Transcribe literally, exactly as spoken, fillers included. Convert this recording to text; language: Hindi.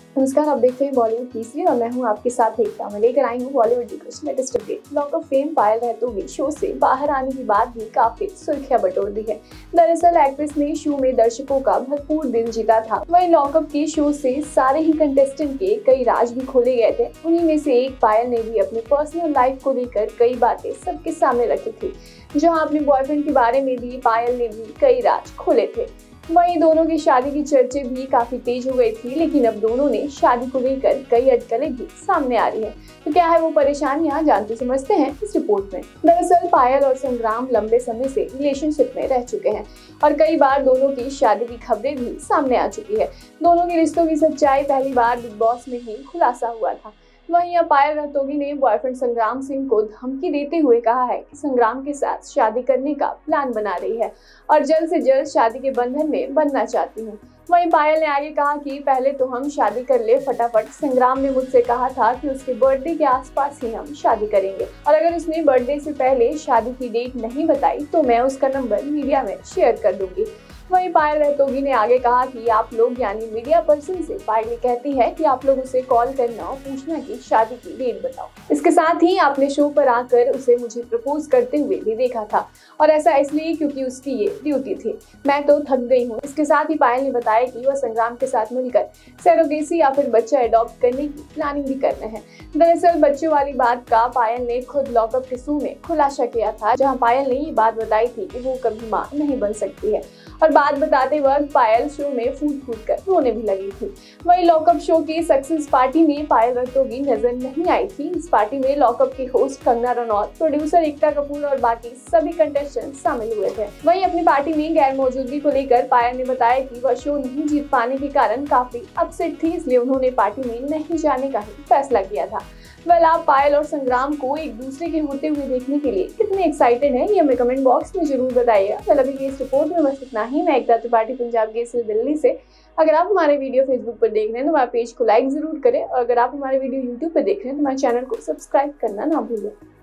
नमस्कार, आप देख रहे हैं बॉलीवुड की सीरीज और मैं हूं आपके साथ एकता। मैं लेकर आई हूं बॉलीवुड की कुछ latest update. Lock up fame Payal Rohatgi show से बाहर आने के बाद भी काफी सुर्खियां बटोर दी है। दरअसल एक्ट्रेस ने शो में दर्शकों का भरपूर दिल जीता था। वहीं लॉकअप के शो से सारे ही कंटेस्टेंट के कई राज भी खोले गए थे। उन्हीं में से एक पायल ने भी अपनी पर्सनल लाइफ को लेकर कई बातें सबके सामने रखी थी। जहाँ अपने बॉयफ्रेंड के बारे में भी पायल ने भी कई राज खोले थे। वहीं दोनों की शादी की चर्चे भी काफी तेज हो गई थी, लेकिन अब दोनों ने शादी को लेकर कई अटकलें भी सामने आ रही है। तो क्या है वो परेशानियां, जानते समझते हैं इस रिपोर्ट में। दरअसल पायल और संग्राम लंबे समय से रिलेशनशिप में रह चुके हैं और कई बार दोनों की शादी की खबरें भी सामने आ चुकी है। दोनों के रिश्तों की सच्चाई पहली बार बिग बॉस में ही खुलासा हुआ था। वहीं अब पायल रहतोगी ने बॉयफ्रेंड संग्राम सिंह को धमकी देते हुए कहा है कि संग्राम के साथ शादी करने का प्लान बना रही है और जल्द से जल्द शादी के बंधन में बनना चाहती हूँ। वहीं पायल ने आगे कहा कि पहले तो हम शादी कर ले फटाफट। संग्राम ने मुझसे कहा था कि उसके बर्थडे के आसपास ही हम शादी करेंगे और अगर उसने बर्थडे से पहले शादी की डेट नहीं बताई तो मैं उसका नंबर मीडिया में शेयर कर दूंगी। वहीं पायल रहतोगी ने आगे कहा कि आप लोग यानी मीडिया पर्सन से पायल कहती है कि आप लोग उसे कॉल करना और पूछना कि शादी की डेट बताओ। इसके साथ ही आपने शो पर आकर उसे मुझे प्रपोज करते हुए भी देखा था और ऐसा इसलिए क्योंकि उसकी ये ड्यूटी थी। मैं तो थक गई हूँ। इसके साथ ही पायल ने बताया कि वह संग्राम के साथ मिलकर सरोगेसी या फिर बच्चा अडॉप्ट करने की प्लानिंग भी कर रहे हैं। दरअसल बच्चों वाली बात का पायल ने खुद लॉकअप के शो में खुलासा किया था, जहाँ पायल ने ये बात बताई थी कि वो कभी मां नहीं बन सकती है और बात बताते वक्त पायल शो में फूट फूट कर रोने भी लगी थी। वहीं लॉकअप शो की सक्सेस पार्टी में पायल रहतोगी नजर नहीं आई थी। इस पार्टी में लॉकअप के होस्ट कंगना रनौत, प्रोड्यूसर एकता कपूर और बाकी सभी कंटेस्टेंट शामिल हुए थे। वहीं अपनी पार्टी में गैर मौजूदगी को लेकर पायल ने बताया कि वह शो नहीं जीत पाने के कारण काफी अपसेट थी, इसलिए उन्होंने पार्टी में नहीं जाने का ही फैसला किया था। वेल, आप पायल और संग्राम को एक दूसरे के होते हुए देखने के लिए कितने एक्साइटेड हैं, ये हमें कमेंट बॉक्स में जरूर बताइएगा। वेल, अभी इस रिपोर्ट में बस इतना ही। मैं एकता त्रिपाठी, पंजाब गेट से दिल्ली से। अगर आप हमारे वीडियो फेसबुक पर देख रहे हैं तो हमारे पेज को लाइक जरूर करें और अगर आप हमारे वीडियो यूट्यूब पर देख रहे हैं तो हमारे चैनल को सब्सक्राइब करना ना भूलें।